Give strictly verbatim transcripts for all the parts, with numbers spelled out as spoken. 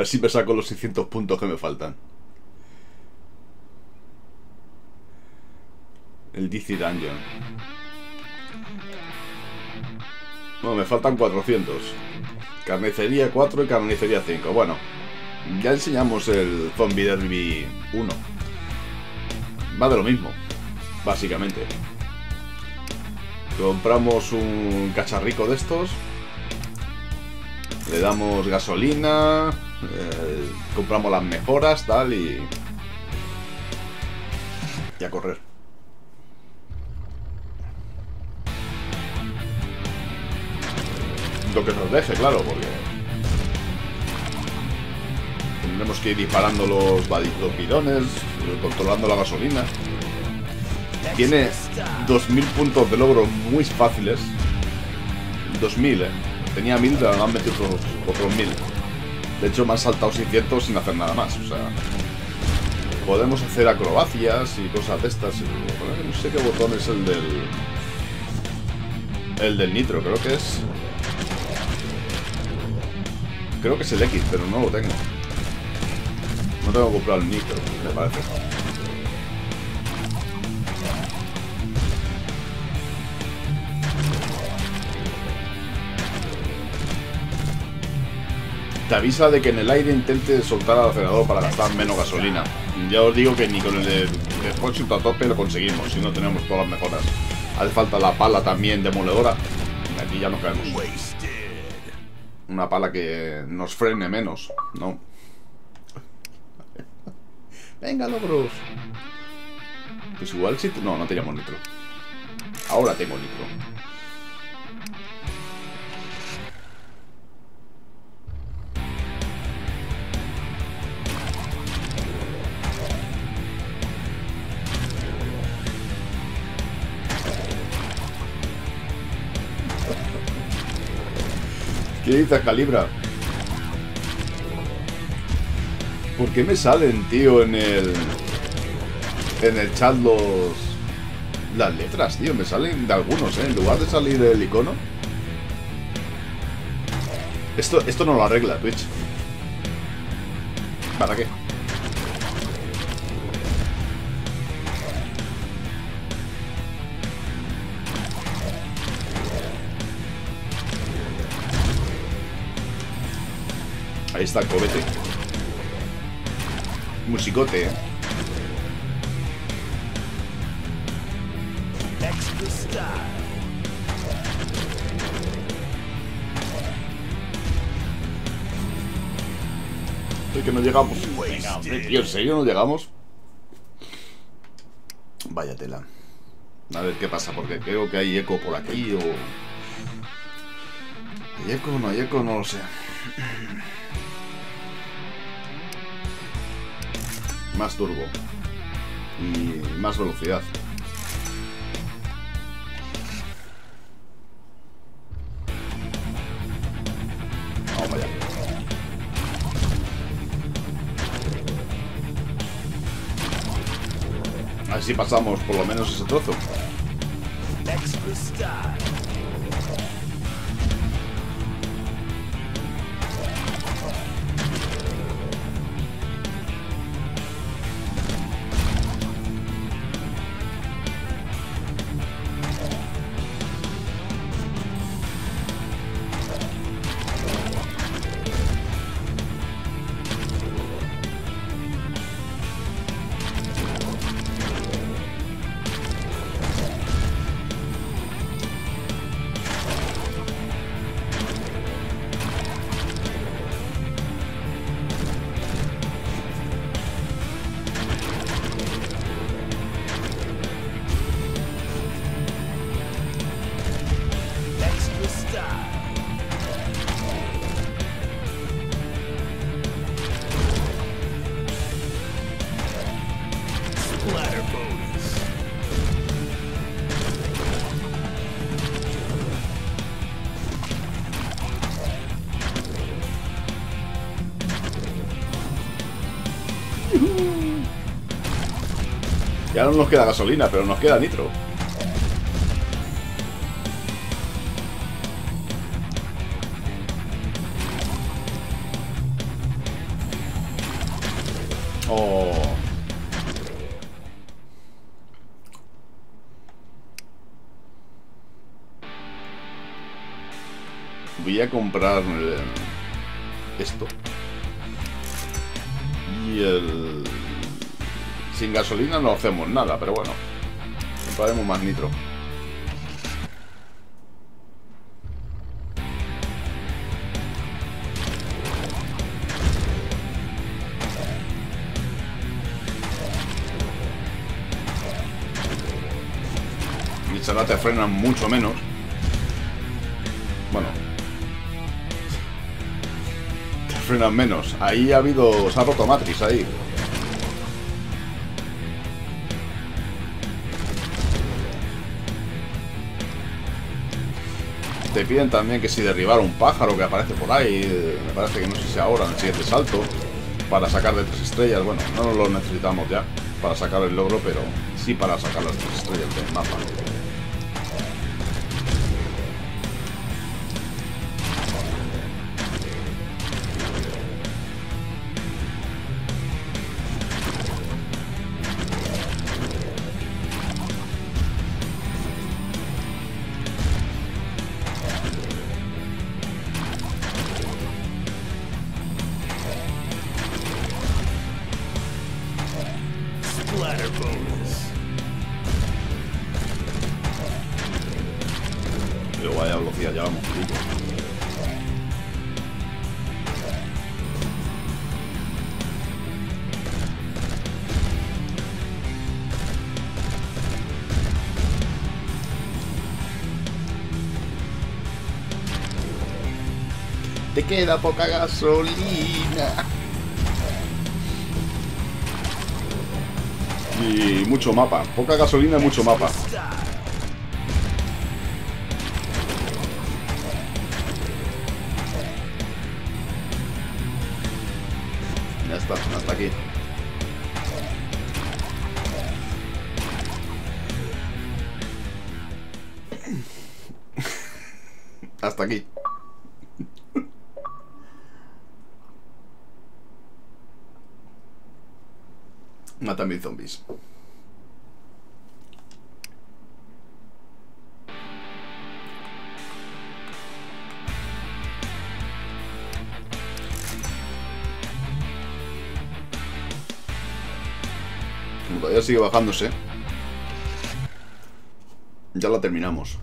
ver si me saco los seiscientos puntos que me faltan. El D C Dungeon. No, me faltan cuatrocientos. Carnicería cuatro y carnicería cinco. Bueno, ya enseñamos el Zombie Derby uno. Va de lo mismo, básicamente. Compramos un cacharrico de estos. Le damos gasolina. Eh, compramos las mejoras, tal, y... Y a correr. Lo que nos deje, claro, porque tendremos que ir disparando los, los bidones, controlando la gasolina. Tiene dos mil puntos de logro muy fáciles. dos mil, eh. Tenía mil, pero me han metido otros, otros mil. De hecho, me han saltado seiscientos sin hacer nada más. O sea, podemos hacer acrobacias y cosas de estas. No sé qué botón es el del... El del nitro, creo que es... Creo que es el X, pero no lo tengo. No tengo que comprar el nitro, me parece. Te avisa de que en el aire intente soltar al acelerador para gastar menos gasolina. Ya os digo que ni con el de depósito a tope lo conseguimos, si no tenemos todas las mejoras. Hace falta la pala también demoledora. Y aquí ya nos caemos. Una pala que nos frene menos, ¿no? Venga, logros. Pues igual si... No, no teníamos nitro. Ahora tengo nitro. ¿Qué dices, Calibra? ¿Por qué me salen, tío, en el... En el chat los... Las letras, tío? Me salen de algunos, ¿eh? En lugar de salir el icono. Esto, esto no lo arregla Twitch. ¿Para qué? Ahí está el cobete. Musicote, ¿eh? Es que no llegamos. Venga, hombre, tío, ¿en serio no llegamos? Vaya tela. A ver qué pasa, porque creo que hay eco por aquí o... ¿Hay eco o no hay eco? No lo sé. Más turbo y más velocidad. Vamos allá. A ver si pasamos por lo menos ese trozo. Ya no nos queda gasolina, pero nos queda nitro. Oh. Voy a comprar eh, esto. Y el... Sin gasolina no hacemos nada, pero bueno. Compraremos más nitro. Y ahora te frenan mucho menos. Bueno. Te frenan menos. Ahí ha habido... Se ha roto Matrix ahí. Te piden también que si derribar un pájaro que aparece por ahí, me parece que no sé si ahora en el siguiente salto, para sacar de tres estrellas. Bueno, no lo necesitamos ya para sacar el logro, pero sí para sacar las tres estrellas del mapa. Pero vaya velocidad, ya vamos. Te queda poca gasolina. Y mucho mapa. Poca gasolina y mucho mapa. Ya está, hasta aquí. Hasta aquí. Mata a mil zombies. Como todavía sigue bajándose, ya la terminamos.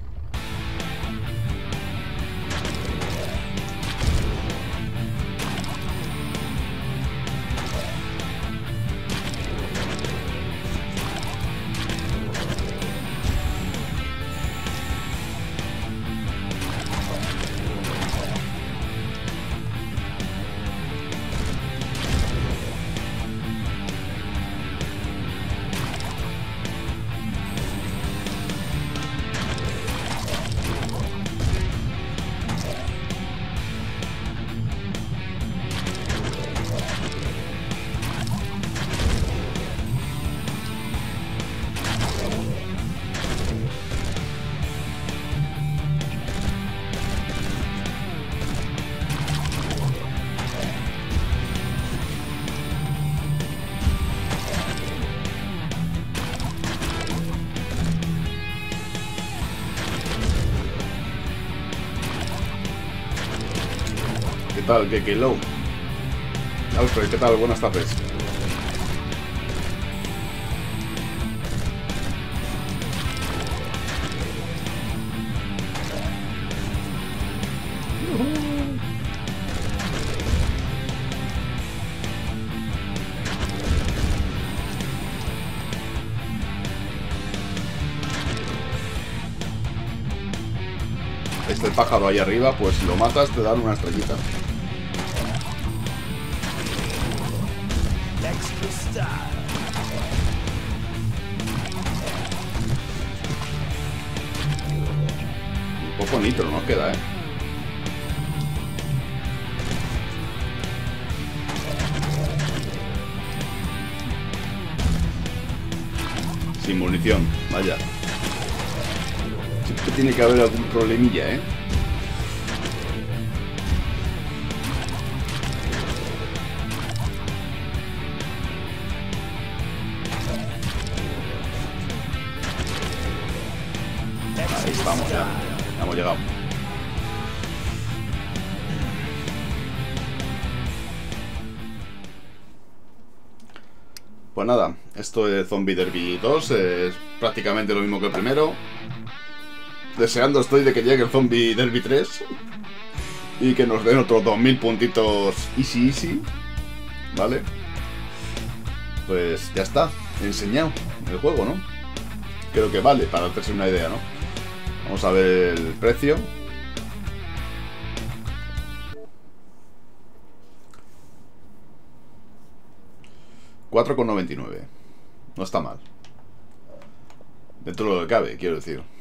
¿Qué tal? ¿Qué, qué low? Alfred, ¿qué tal? Buenas tardes. Este pájaro ahí arriba, pues si lo matas te dan una estrellita. Un poco nitro nos queda, eh. Sin munición, vaya. Siempre tiene que haber algún problemilla, eh. hemos llegado. Pues nada, esto es Zombie Derby dos, es prácticamente lo mismo que el primero. Deseando estoy de que llegue el Zombie Derby tres y que nos den otros dos mil puntitos easy easy, ¿vale? Pues ya está, he enseñado el juego, ¿no? Creo que vale, para hacerse una idea, ¿no? Vamos a ver el precio. cuatro con noventa y nueve. No está mal. Dentro de lo que cabe, quiero decir.